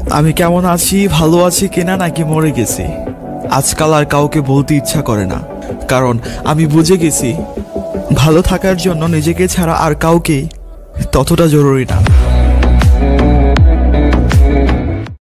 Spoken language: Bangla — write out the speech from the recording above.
আমি কেমন আছি, ভালো আছি কিনা, নাকি মরে গেছি, আজকাল আর কাউকে বলতে ইচ্ছা করে না। কারণ আমি বুঝে গেছি ভালো থাকার জন্য নিজেকে ছাড়া আর কাউকেই ততটা জরুরি না।